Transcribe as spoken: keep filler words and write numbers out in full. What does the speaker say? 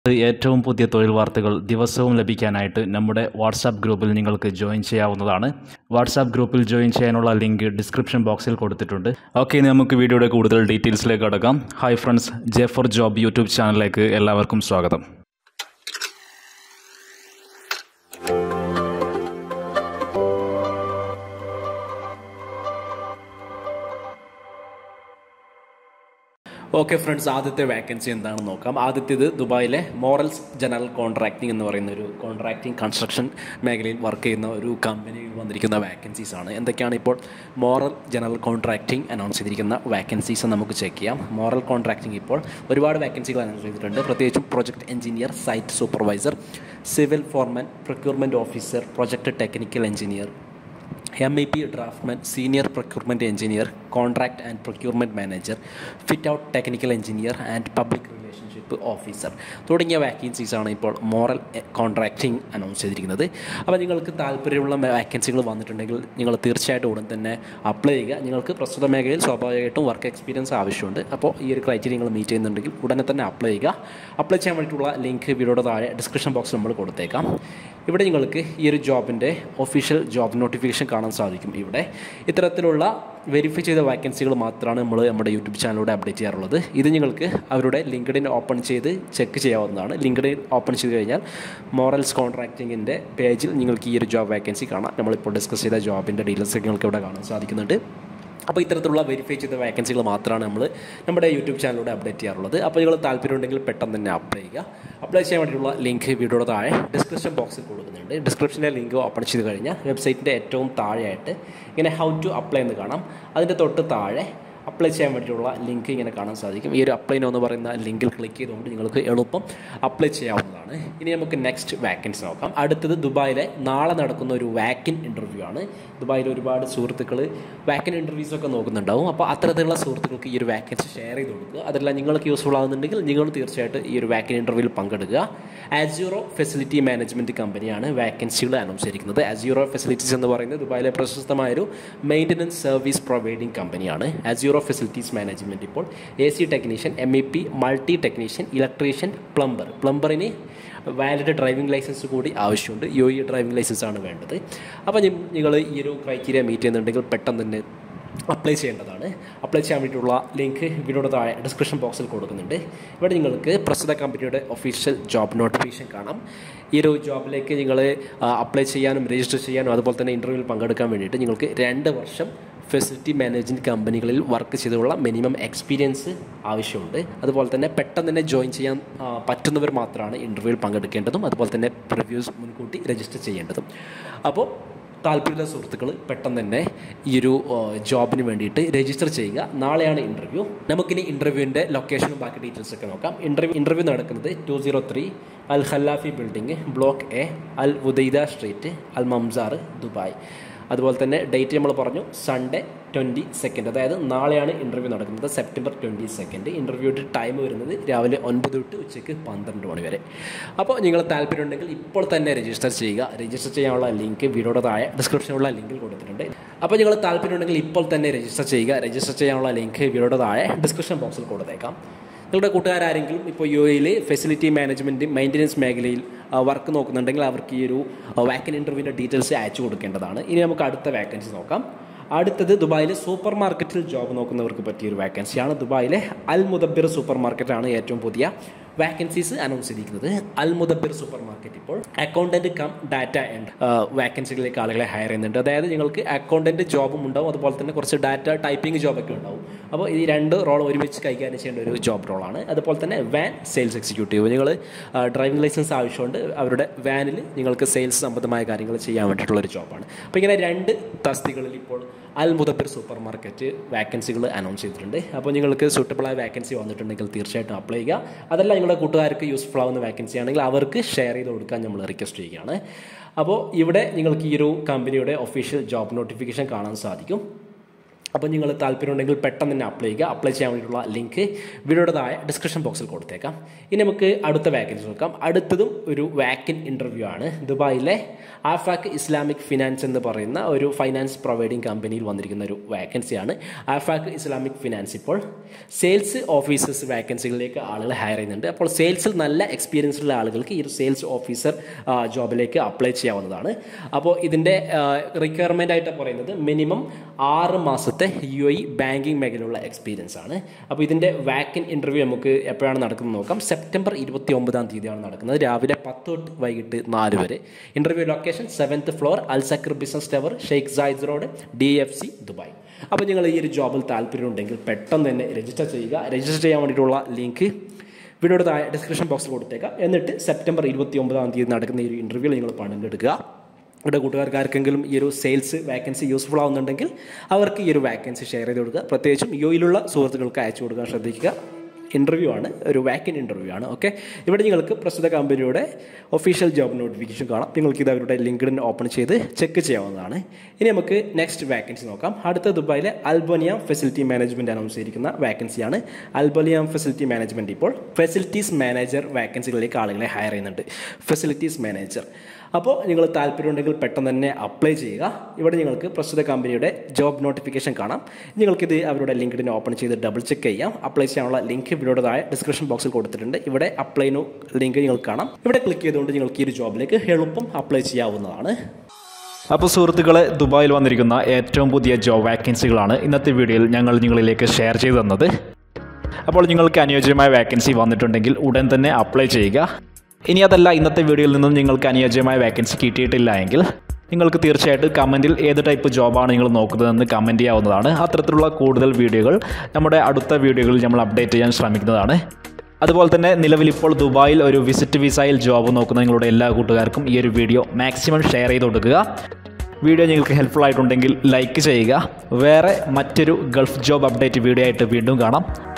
ഏറ്റവും പുതിയ തൊഴിൽ വാർത്തകൾ ദിവസവും ലഭിക്കാനായിട്ട് നമ്മുടെ വാട്സാപ്പ് ഗ്രൂപ്പിൽ നിങ്ങൾക്ക് ജോയിൻ ചെയ്യാവുന്നതാണ്. വാട്സാപ്പ് ഗ്രൂപ്പിൽ ജോയിൻ ചെയ്യാനുള്ള ലിങ്ക് ഡിസ്ക്രിപ്ഷൻ ബോക്സിൽ കൊടുത്തിട്ടുണ്ട്. ഓക്കെ, ഇനി നമുക്ക് വീഡിയോയുടെ കൂടുതൽ ഡീറ്റെയിൽസിലേക്ക് കടക്കാം. Hi friends, J four job YouTube ചാനലിലേക്ക് എല്ലാവർക്കും സ്വാഗതം. ഓക്കെ ഫ്രണ്ട്സ്, ആദ്യത്തെ വേക്കൻസി എന്താണെന്ന് നോക്കാം. ആദ്യത്തേത് ദുബായിലെ മോറൽസ് ജനറൽ കോൺട്രാക്റ്റിംഗ് എന്ന് പറയുന്ന ഒരു കോൺട്രാക്റ്റിംഗ് കൺസ്ട്രക്ഷൻ മേഖലയിൽ വർക്ക് ചെയ്യുന്ന ഒരു കമ്പനിയിൽ വന്നിരിക്കുന്ന വേക്കൻസീസ് ആണ്. എന്തൊക്കെയാണ് ഇപ്പോൾ മോറൽ ജനറൽ കോൺട്രാക്റ്റിംഗ് അനൗൺസ് ചെയ്തിരിക്കുന്ന വേക്കൻസീസ് നമുക്ക് ചെക്ക് ചെയ്യാം. മോറൽ കോൺട്രാക്റ്റിംഗ് ഇപ്പോൾ ഒരുപാട് വേക്കൻസികൾ അനൗൺസ് ചെയ്തിട്ടുണ്ട്. പ്രത്യേകിച്ചും project engineer, site supervisor, civil foreman, procurement officer, project technical engineer, M E P draftman, senior procurement engineer, contract and procurement manager, fit out technical engineer and public relationship officer തുടങ്ങിയ വാക്കൻസീസാണ് ഇപ്പോൾ moral contracting announce ചെയ്തിരിക്കുന്നത്. അപ്പോൾ നിങ്ങൾക്ക് താല്പര്യമുള്ള വാക്കൻസികൾ വന്നിട്ടുണ്ടെങ്കിൽ നിങ്ങൾ തീർച്ചയായിട്ടും ഉടൻ തന്നെ അപ്ലൈ ചെയ്യുക. നിങ്ങൾക്ക് പ്രസ്തുത മേഖലയിൽ സ്വാഭാവികമായിട്ടും വർക്ക് എക്സ്പീരിയൻസ് ആവശ്യമുണ്ട്. അപ്പോൾ ഈ ഒരു ക്രൈറ്റീരിയ നിങ്ങൾ മീറ്റ് ചെയ്യുന്നുണ്ടെങ്കിൽ ഉടനെ തന്നെ അപ്ലൈ ചെയ്യുക. അപ്ലൈ ചെയ്യാൻ വേണ്ടിയിട്ടുള്ള ലിങ്ക് വീഡിയോയുടെ താഴെ ഡിസ്ക്രിപ്ഷൻ ബോക്സിൽ നമ്മൾ കൊടുത്തേക്കാം. ഇവിടെ നിങ്ങൾക്ക് ഈ ഒരു ജോബിൻ്റെ ഒഫീഷ്യൽ ജോബ് നോട്ടിഫിക്കേഷൻ കാണാൻ സാധിക്കും. ഇവിടെ ഇത്തരത്തിലുള്ള വെരിഫൈ ചെയ്ത വാക്കൻസികൾ മാത്രമാണ് നമ്മൾ നമ്മുടെ യൂട്യൂബ് ചാനലിലൂടെ അപ്ഡേറ്റ് ചെയ്യാറുള്ളത്. ഇത് നിങ്ങൾക്ക് അവരുടെ ലിങ്ക്ഡിൻ ഓപ്പൺ ചെയ്ത് ചെക്ക് ചെയ്യാവുന്നതാണ്. ലിങ്ക്ഡിൻ ഓപ്പൺ ചെയ്ത് കഴിഞ്ഞാൽ മോറൽസ് കോൺട്രാക്റ്റിങ്ങിൻ്റെ പേജിൽ നിങ്ങൾക്ക് ഈ ഒരു ജോബ് വാക്കൻസി കാണാം. നമ്മളിപ്പോൾ ഡിസ്കസ് ചെയ്ത ജോബിൻ്റെ ഡീറ്റെയിൽസ് നിങ്ങൾക്ക് ഇവിടെ കാണാൻ സാധിക്കുന്നുണ്ട്. അപ്പോൾ ഇത്തരത്തിലുള്ള വെരിഫൈ ചെയ്ത വാക്കൻസികൾ മാത്രമാണ് നമ്മൾ നമ്മുടെ യൂട്യൂബ് ചാനലിലൂടെ അപ്ഡേറ്റ് ചെയ്യാറുള്ളത്. അപ്പോൾ നിങ്ങൾ താല്പര്യമുണ്ടെങ്കിൽ പെട്ടെന്ന് തന്നെ അപ്ലൈ ചെയ്യുക. അപ്ലൈ ചെയ്യാൻ വേണ്ടിയിട്ടുള്ള ലിങ്ക് വീഡിയോയുടെ താഴെ ഡിസ്ക്രിപ്ഷൻ ബോക്സിൽ കൊടുക്കുന്നുണ്ട്. ഡിസ്ക്രിപ്ഷനിലെ ലിങ്ക് ഓപ്പൺ ചെയ്ത് കഴിഞ്ഞാൽ വെബ്സൈറ്റിൻ്റെ ഏറ്റവും താഴെയായിട്ട് ഇങ്ങനെ ഹൗ ടു അപ്ലൈ എന്ന് കാണാം. അതിൻ്റെ തൊട്ട് താഴെ അപ്ലൈ ചെയ്യാൻ വേണ്ടിയിട്ടുള്ള ലിങ്ക് ഇങ്ങനെ കാണാൻ സാധിക്കും. ഈ ഒരു അപ്ലൈ നോ എന്ന് പറയുന്ന ലിങ്കിൽ ക്ലിക്ക് ചെയ്തുകൊണ്ട് നിങ്ങൾക്ക് എളുപ്പം അപ്ലൈ ചെയ്യാവുന്നതാണ്. ഇനി നമുക്ക് നെക്സ്റ്റ് വാക്കൻസി നോക്കാം. അടുത്തത് ദുബായിലെ നാളെ നടക്കുന്ന ഒരു വാക്കിൻ ഇൻ്റർവ്യൂ ആണ്. ദുബായിൽ ഒരുപാട് സുഹൃത്തുക്കൾ വാക്കിൻ ഇൻ്റർവ്യൂസൊക്കെ നോക്കുന്നുണ്ടാവും. അപ്പോൾ അത്തരത്തിലുള്ള സുഹൃത്തുക്കൾക്ക് ഈ ഒരു വാക്കൻസി ഷെയർ ചെയ്ത് കൊടുക്കുക. അതെല്ലാം നിങ്ങൾക്ക് യൂസ്ഫുൾ ആകുന്നുണ്ടെങ്കിൽ നിങ്ങൾ തീർച്ചയായിട്ടും ഈ ഒരു വാക്കിൻ ഇൻ്റർവ്യൂവിൽ പങ്കെടുക്കുക. അസ്യൂറോ ഫെസിലിറ്റി മാനേജ്മെൻറ്റ് കമ്പനിയാണ് വാക്കൻസികൾ അനൗൺസ് ചെയ്തിരിക്കുന്നത്. അസ്യൂറോ ഫെസിലിറ്റീസ് എന്ന് പറയുന്നത് ദുബായിലെ പ്രശസ്തമായൊരു മെയിൻ്റനൻസ് സർവീസ് പ്രൊവൈഡിംഗ് കമ്പനിയാണ്. അസ്യൂറോ ഫെസിലിറ്റീസ് മാനേജ്മെൻറ്റ് ഇപ്പോൾ A C technician, M E P, multi technician, electrician, plumber പ്ലംബറിന് വാലിഡ് ഡ്രൈവിംഗ് ലൈസൻസ് കൂടി ആവശ്യമുണ്ട്. യു ഇ ഡ്രൈവിംഗ് ലൈസൻസ് ആണ് വേണ്ടത്. അപ്പോൾ നിങ്ങൾ ഈ ഒരു ക്രൈറ്റീരിയ മീറ്റ് ചെയ്യുന്നുണ്ടെങ്കിൽ പെട്ടെന്ന് തന്നെ അപ്ലൈ ചെയ്യേണ്ടതാണ്. അപ്ലൈ ചെയ്യാൻ വേണ്ടിയിട്ടുള്ള ലിങ്ക് വീഡിയോയുടെ താഴെ ഡിസ്ക്രിപ്ഷൻ ബോക്സിൽ കൊടുക്കുന്നുണ്ട്. ഇവിടെ നിങ്ങൾക്ക് പ്രസ്തുത കമ്പനിയുടെ ഒഫീഷ്യൽ ജോബ് നോട്ടിഫിക്കേഷൻ കാണാം. ഈ ഒരു ജോബിലേക്ക് നിങ്ങൾ അപ്ലൈ ചെയ്യാനും രജിസ്റ്റർ ചെയ്യാനും അതുപോലെ തന്നെ ഇൻ്റർവ്യൂവിൽ പങ്കെടുക്കാൻ വേണ്ടിയിട്ട് നിങ്ങൾക്ക് രണ്ട് വർഷം ഫെസിലിറ്റി മാനേജ്മെൻറ്റ് കമ്പനികളിൽ വർക്ക് ചെയ്തുള്ള മിനിമം എക്സ്പീരിയൻസ് ആവശ്യമുണ്ട്. അതുപോലെ തന്നെ പെട്ടെന്ന് തന്നെ ജോയിൻ ചെയ്യാൻ പറ്റുന്നവർ മാത്രമാണ് ഇൻ്റർവ്യൂവിൽ പങ്കെടുക്കേണ്ടതും അതുപോലെ തന്നെ പ്രിവ്യൂസ് മുൻകൂട്ടി രജിസ്റ്റർ ചെയ്യേണ്ടതും. അപ്പോൾ താല്പര്യമുള്ള സുഹൃത്തുക്കൾ പെട്ടെന്ന് തന്നെ ഈ ഒരു ജോബിന് വേണ്ടിയിട്ട് രജിസ്റ്റർ ചെയ്യുക. നാളെയാണ് ഇൻ്റർവ്യൂ. നമുക്കിനി ഇൻ്റർവ്യൂവിൻ്റെ ലൊക്കേഷനും ബാക്കി ഡീറ്റെയിൽസ് ഒക്കെ നോക്കാം. ഇൻ്റർവ്യൂ ഇൻ്റർവ്യൂ നടക്കുന്നത് two zero three Al Khallafi building, block A, Al Wudaida street, Al Mamzar, Dubai. അതുപോലെ തന്നെ ഡേറ്റ് നമ്മൾ പറഞ്ഞു സൺഡേ ട്വൻറ്റി സെക്കൻഡ്, അതായത് നാളെയാണ് ഇൻ്റർവ്യൂ നടക്കുന്നത്, സെപ്റ്റംബർ ട്വൻറ്റി സെക്കൻഡ്. ഇൻ്റർവ്യൂയുടെ ടൈം വരുന്നത് രാവിലെ ഒൻപത് തൊട്ട് ഉച്ചയ്ക്ക് പന്ത്രണ്ട് മണി വരെ. അപ്പോൾ നിങ്ങൾ താല്പര്യമുണ്ടെങ്കിൽ ഇപ്പോൾ തന്നെ രജിസ്റ്റർ ചെയ്യുക. രജിസ്റ്റർ ചെയ്യാനുള്ള ലിങ്ക് വീഡിയോയുടെ താഴെ ഡിസ്ക്രിപ്ഷനുള്ള ലിങ്കിൽ കൊടുത്തിട്ടുണ്ട്. അപ്പോൾ നിങ്ങൾ താല്പര്യമുണ്ടെങ്കിൽ ഇപ്പോൾ തന്നെ രജിസ്റ്റർ ചെയ്യുക. രജിസ്റ്റർ ചെയ്യാനുള്ള ലിങ്ക് വീഡിയോയുടെ താഴെ ഡിസ്ക്രിപ്ഷൻ ബോക്സിൽ കൊടുത്തേക്കാം. നിങ്ങളുടെ കൂട്ടുകാരാരെങ്കിലും ഇപ്പോൾ യു എയിൽ ഫെസിലിറ്റി മാനേജ്മെൻറ്റ് മെയിൻ്റനൻസ് മേഖലയിൽ വർക്ക് നോക്കുന്നുണ്ടെങ്കിൽ അവർക്ക് ഈ ഒരു വാക്കൻ ഇൻ്റർവ്യൂവിൻ്റെ ഡീറ്റെയിൽസ് അയച്ചു കൊടുക്കേണ്ടതാണ്. ഇനി നമുക്ക് അടുത്ത വാക്കൻസി നോക്കാം. അടുത്തത് ദുബായിലെ സൂപ്പർ മാർക്കറ്റിൽ ജോബ് നോക്കുന്നവർക്ക് പറ്റിയൊരു വാക്കൻസിയാണ്. ദുബായിലെ അൽ മുദബ്ബിർ സൂപ്പർ മാർക്കറ്റാണ് ഏറ്റവും പുതിയ വാക്കൻസീസ് അനൗൺസ് ചെയ്തിരിക്കുന്നത്. അൽ മുദബ്ബിർ സൂപ്പർ മാർക്കറ്റ് ഇപ്പോൾ അക്കൗണ്ടൻറ്റ് കം ഡാറ്റ ആൻഡ് വാക്കൻസികളിലേക്ക് ആളുകളെ ഹയർ ചെയ്യുന്നുണ്ട്. അതായത് നിങ്ങൾക്ക് അക്കൗണ്ടൻറ്റ് ജോബും ഉണ്ടാവും, അതുപോലെ തന്നെ കുറച്ച് ഡാറ്റ ടൈപ്പിംഗ് ജോബൊക്കെ ഉണ്ടാവും. അപ്പോൾ ഈ രണ്ട് റോൾ ഒരുമിച്ച് കൈകാര്യം ചെയ്യേണ്ട ഒരു ജോബ് റോളാണ്. അതുപോലെ തന്നെ വാൻ സെയിൽസ് എക്സിക്യൂട്ടീവ്, നിങ്ങൾ ഡ്രൈവിംഗ് ലൈസൻസ് ആവശ്യമുണ്ട്, അവരുടെ വാനിൽ നിങ്ങൾക്ക് സെയിൽസ് സംബന്ധമായ കാര്യങ്ങൾ ചെയ്യാൻ വേണ്ടിയിട്ടുള്ളൊരു ജോബാണ്. അപ്പോൾ ഇങ്ങനെ രണ്ട് തസ്തികളിൽ ഇപ്പോൾ അൽ മുദബ്ബിർ സൂപ്പർ മാർക്കറ്റ് വാക്കൻസികൾ അനൗൺസ് ചെയ്തിട്ടുണ്ട്. അപ്പോൾ നിങ്ങൾക്ക് സൂട്ടബിളായ വാക്കൻസി വന്നിട്ടുണ്ടെങ്കിൽ തീർച്ചയായിട്ടും അപ്ലൈ ചെയ്യുക. അതല്ല നിങ്ങളുടെ കൂട്ടുകാർക്ക് യൂസ്ഫുൾ ആവുന്ന വാക്കൻസി ആണെങ്കിൽ അവർക്ക് ഷെയർ ചെയ്ത് കൊടുക്കാൻ നമ്മൾ റിക്വസ്റ്റ് ചെയ്യുകയാണ്. അപ്പോൾ ഇവിടെ നിങ്ങൾക്ക് ഈ ഒരു കമ്പനിയുടെ ഒഫീഷ്യൽ ജോബ് നോട്ടിഫിക്കേഷൻ കാണാൻ സാധിക്കും. അപ്പോൾ നിങ്ങൾ താല്പര്യമുണ്ടെങ്കിൽ പെട്ടെന്ന് തന്നെ അപ്ലൈ ചെയ്യുക. അപ്ലൈ ചെയ്യാൻ വേണ്ടിയിട്ടുള്ള ലിങ്ക് വീഡിയോയുടെ താഴെ ഡിസ്ക്രിപ്ഷൻ ബോക്സിൽ കൊടുത്തേക്കാം. ഇനി നമുക്ക് അടുത്ത വാക്കൻസി നോക്കാം. അടുത്തതും ഒരു വാക്കൻ ഇൻ്റർവ്യൂ ആണ്. ദുബായിലെ ആഫാക്ക് ഇസ്ലാമിക് ഫിനാൻസ് എന്ന് പറയുന്ന ഒരു ഫൈനാൻസ് പ്രൊവൈഡിംഗ് കമ്പനിയിൽ വന്നിരിക്കുന്ന ഒരു വാക്കൻസിയാണ്. ആഫാക്ക് ഇസ്ലാമിക് ഫിനാൻസ് ഇപ്പോൾ സെയിൽസ് ഓഫീസേഴ്സ് വാക്കൻസികളിലേക്ക് ആളുകൾ ഹയർ ചെയ്യുന്നുണ്ട്. അപ്പോൾ സെയിൽസിൽ നല്ല എക്സ്പീരിയൻസ് ഉള്ള ആളുകൾക്ക് ഈ ഒരു സെയിൽസ് ഓഫീസർ ജോബിലേക്ക് അപ്ലൈ ചെയ്യാവുന്നതാണ്. അപ്പോൾ ഇതിൻ്റെ റിക്വയർമെൻ്റ് ആയിട്ട് പറയുന്നത് മിനിമം ആറ് മാസത്തെ യു എ ബാങ്കിങ് മേഖലയിലുള്ള എക്സ്പീരിയൻസ് ആണ്. അപ്പോൾ ഇതിൻ്റെ വാക്കൻ ഇൻ്റർവ്യൂ നമുക്ക് എപ്പോഴാണ് നടക്കുന്നത് നോക്കാം. സെപ്റ്റംബർ ഇരുപത്തി ഒമ്പതാം തീയതിയാണ് നടക്കുന്നത്. രാവിലെ പത്ത് തൊട്ട് വൈകിട്ട് നാല് വരെ. Interview location seventh floor Al Saqr business tower, Sheikh Zayed road, D F C Dubai. അപ്പോൾ നിങ്ങൾ ഈ ഒരു ജോബിൽ താല്പര്യമുണ്ടെങ്കിൽ പെട്ടെന്ന് തന്നെ രജിസ്റ്റർ ചെയ്യുക. രജിസ്റ്റർ ചെയ്യാൻ വേണ്ടിയിട്ടുള്ള ലിങ്ക് വീഡിയോയുടെ താഴെ ഡിസ്ക്രിപ്ഷൻ ബോക്സിൽ കൊടുത്തേക്കാം. എന്നിട്ട് സെപ്റ്റംബർ ഇരുപത്തി ഒമ്പതാം തീയതി നടക്കുന്ന ഈ ഒരു ഇൻ്റർവ്യൂവിൽ നിങ്ങൾ പങ്കെടുക്കുക. ഇവിടെ കൂട്ടുകാർക്ക് ആർക്കെങ്കിലും ഈ ഒരു സെയിൽസ് വാക്കൻസി യൂസ്ഫുൾ ആവുന്നുണ്ടെങ്കിൽ അവർക്ക് ഈ ഒരു വാക്കൻസി ഷെയർ ചെയ്ത് കൊടുക്കുക. പ്രത്യേകിച്ചും യു എയിലുള്ള സുഹൃത്തുക്കൾക്ക് അയച്ചു കൊടുക്കാൻ ശ്രദ്ധിക്കുക. ഇൻ്റർവ്യൂ ആണ്, ഒരു വാക്കൻ ഇൻ്റർവ്യൂ ആണ്. ഓക്കെ, ഇവിടെ നിങ്ങൾക്ക് പ്രസ്തുത കമ്പനിയുടെ ഒഫീഷ്യൽ ജോബ് നോട്ടിഫിക്കേഷൻ കാണാം. നിങ്ങൾക്ക് ഇത് അവരുടെ ലിങ്ക്ഡിൻ ഓപ്പൺ ചെയ്ത് ചെക്ക് ചെയ്യാവുന്നതാണ്. ഇനി നമുക്ക് നെക്സ്റ്റ് വാക്കൻസി നോക്കാം. അടുത്ത ദുബായിലെ അൽബനിയ ഫെസിലിറ്റി മാനേജ്മെൻറ്റ് അനൗൺസ് ചെയ്തിരിക്കുന്ന വാക്കൻസിയാണ്. അൽബനിയ ഫെസിലിറ്റി മാനേജ്മെൻറ്റ് ഇപ്പോൾ ഫെസിലിറ്റീസ് മാനേജർ വാക്കൻസികളിലേക്ക് ആളുകളെ ഹയർ ചെയ്യുന്നുണ്ട്. Facilities manager. അപ്പോൾ നിങ്ങൾ താല്പര്യമുണ്ടെങ്കിൽ പെട്ടെന്ന് തന്നെ അപ്ലൈ ചെയ്യുക. ഇവിടെ നിങ്ങൾക്ക് പ്രസ്തുത കമ്പനിയുടെ ജോബ് നോട്ടിഫിക്കേഷൻ കാണാം. നിങ്ങൾക്കിത് അവരുടെ ലിങ്ക്ഡിൻ ഓപ്പൺ ചെയ്ത് ഡബിൾ ചെക്ക് ചെയ്യാം. അപ്ലൈ ചെയ്യാനുള്ള ലിങ്ക് വീഡിയോയുടെ താഴെ ഡിസ്ക്രിപ്ഷൻ ബോക്സിൽ കൊടുത്തിട്ടുണ്ട്. ഇവിടെ അപ്ലൈ നോ ലിങ്ക് നിങ്ങൾക്ക് കാണാം. ഇവിടെ ക്ലിക്ക് ചെയ്തുകൊണ്ട് നിങ്ങൾക്ക് ഈ ഒരു ജോബിലേക്ക് എളുപ്പം അപ്ലൈ ചെയ്യാവുന്നതാണ്. അപ്പോൾ സുഹൃത്തുക്കളെ, ദുബായിൽ വന്നിരിക്കുന്ന ഏറ്റവും പുതിയ ജോബ് വാക്കൻസികളാണ് ഇന്നത്തെ വീഡിയോയിൽ ഞങ്ങൾ നിങ്ങളിലേക്ക് ഷെയർ ചെയ്തു തന്നത്. അപ്പോൾ നിങ്ങൾക്ക് അനുയോജ്യമായ വാക്കൻസി വന്നിട്ടുണ്ടെങ്കിൽ ഉടൻ തന്നെ അപ്ലൈ ചെയ്യുക. ഇനി അതല്ല, ഇന്നത്തെ വീഡിയോയിൽ നിന്നും നിങ്ങൾക്ക് അനുയോജ്യമായ വാക്കൻസി കിട്ടിയിട്ടില്ല എങ്കിൽ നിങ്ങൾക്ക് തീർച്ചയായിട്ടും കമൻറ്റിൽ ഏത് ടൈപ്പ് ജോബാണ് നിങ്ങൾ നോക്കുന്നതെന്ന് കമൻറ്റ് ചെയ്യാവുന്നതാണ്. അത്തരത്തിലുള്ള കൂടുതൽ വീഡിയോകൾ നമ്മുടെ അടുത്ത വീഡിയോകളിൽ നമ്മൾ അപ്ഡേറ്റ് ചെയ്യാൻ ശ്രമിക്കുന്നതാണ്. അതുപോലെ തന്നെ നിലവിലിപ്പോൾ ദുബായിൽ ഒരു വിസിറ്റ് വിസയിൽ ജോബ് നോക്കുന്ന നിങ്ങളുടെ എല്ലാ കൂട്ടുകാർക്കും ഈ ഒരു വീഡിയോ മാക്സിമം ഷെയർ ചെയ്ത് കൊടുക്കുക. വീഡിയോ നിങ്ങൾക്ക് ഹെൽപ്ഫുൾ ആയിട്ടുണ്ടെങ്കിൽ ലൈക്ക് ചെയ്യുക. വേറെ മറ്റൊരു ഗൾഫ് ജോബ് അപ്ഡേറ്റ് വീഡിയോ ആയിട്ട് വീണ്ടും കാണാം.